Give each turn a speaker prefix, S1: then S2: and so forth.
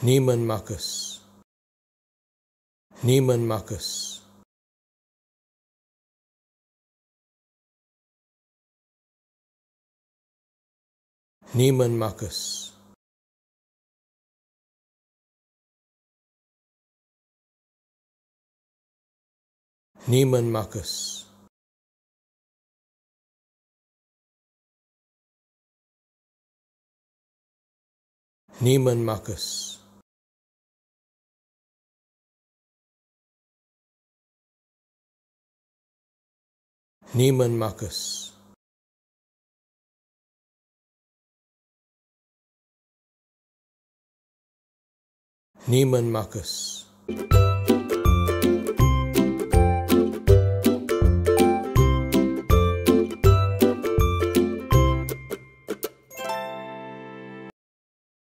S1: Neiman Marcus. Neiman Marcus. Neiman Marcus. Neiman Marcus. Neiman Marcus. Neiman Marcus. Neiman Marcus.